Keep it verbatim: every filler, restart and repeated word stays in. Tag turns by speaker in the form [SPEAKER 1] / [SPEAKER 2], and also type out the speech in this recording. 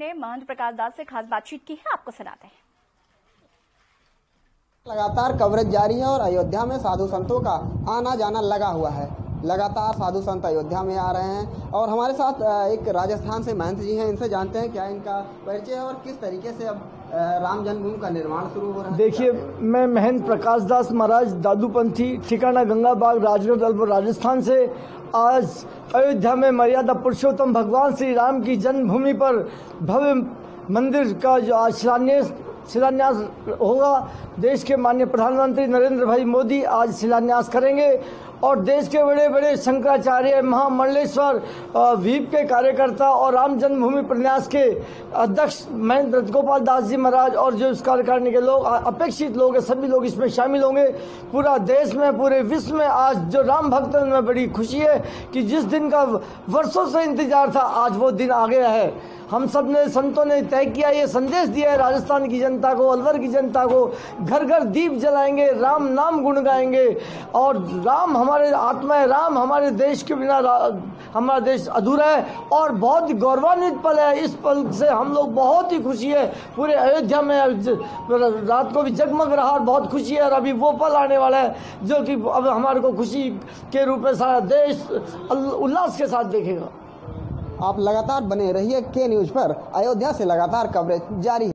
[SPEAKER 1] ने महंत प्रकाश दास से खास बातचीत की है, आपको सुनाते हैं।
[SPEAKER 2] लगातार कवरेज जारी है और अयोध्या में साधु संतों का आना जाना लगा हुआ है। लगातार साधु संत अयोध्या में आ रहे हैं और हमारे साथ एक राजस्थान से महंत जी हैं, इनसे जानते हैं क्या इनका परिचय है और किस तरीके से अब राम जन्मभूमि का निर्माण शुरू हो रहा है।
[SPEAKER 3] देखिए, मैं महंत प्रकाश दास महाराज दादूपंथी, ठिकाना गंगाबाग, राजगढ़, अलवर, राजस्थान से आज अयोध्या में मर्यादा पुरुषोत्तम भगवान श्री राम की जन्मभूमि पर भव्य मंदिर का जो आज शिलान्यास शिलान्यास होगा। देश के माननीय प्रधानमंत्री नरेंद्र भाई मोदी आज शिलान्यास करेंगे और देश के बड़े बड़े शंकराचार्य, महामंडलेश्वर, वीप के कार्यकर्ता और राम जन्मभूमि प्रन्यास के अध्यक्ष महंत रजगोपाल दास जी महाराज और जो इस कार्यकारिणी के लोग अपेक्षित लोग हैं, सभी लोग इसमें शामिल होंगे। पूरा देश में, पूरे विश्व में आज जो राम भक्तों में बड़ी खुशी है कि जिस दिन का वर्षों से इंतजार था, आज वो दिन आ गया है। हम सब ने, संतों ने तय किया, ये संदेश दिया है राजस्थान की जनता को, अलवर की जनता को, घर घर दीप जलाएंगे, राम नाम गुण गाएंगे और राम हमारे आत्मा है, राम हमारे देश के बिना हमारा देश अधूरा है और बहुत ही गौरवान्वित पल है। इस पल से हम लोग बहुत ही खुशी है। पूरे अयोध्या में रात को भी जगमग रहा और बहुत खुशी है और अभी वो पल आने वाला है जो कि अब हमारे को खुशी के रूप में सारा देश उल्लास के साथ देखेगा।
[SPEAKER 2] आप लगातार बने रहिए के न्यूज पर। अयोध्या से लगातार कवरेज जारी है।